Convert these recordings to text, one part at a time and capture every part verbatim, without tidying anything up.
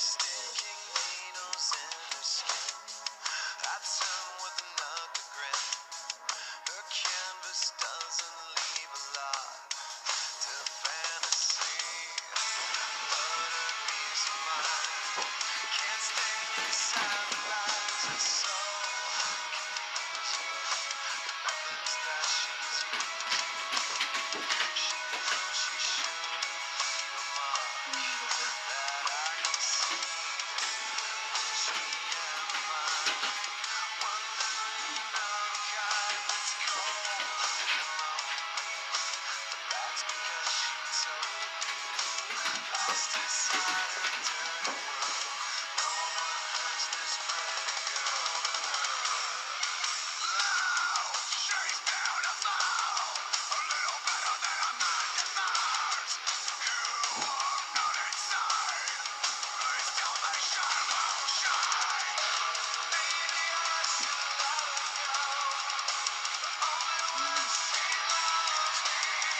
Sticking needles in her skin. I turn with another grin. Her canvas doesn't leave a lot to fantasy, but her peace of mind can't stay inside the lines. It's so confusing, the methods that she's using. She knows she shouldn't leave a mark that I can see. She ever mind wondering of a kind that's cold and lonely, but that's because she told me. Lost inside her dirty world, no one hurts this pretty girl but her. Oh, she's beautiful, a little better than a nine to five. You are not inside, please tell me she will shine. Maybe I should let her go, only when she loves me.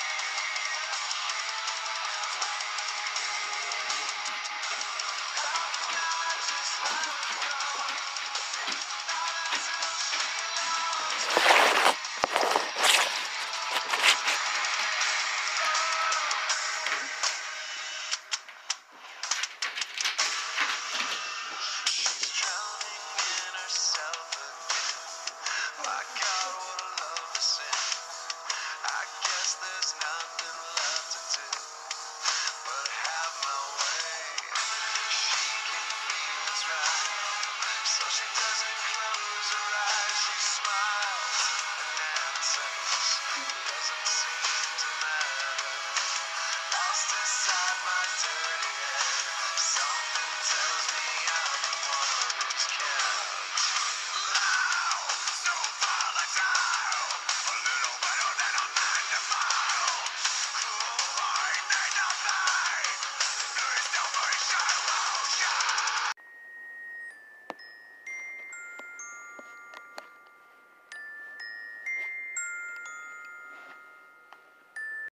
How can I just let her go? Not until she loves me. She's drowning in herself again. My God, what a love to sin. I guess there's nothing left to do but have my way. She can feel it's right, so she doesn't close her eyes.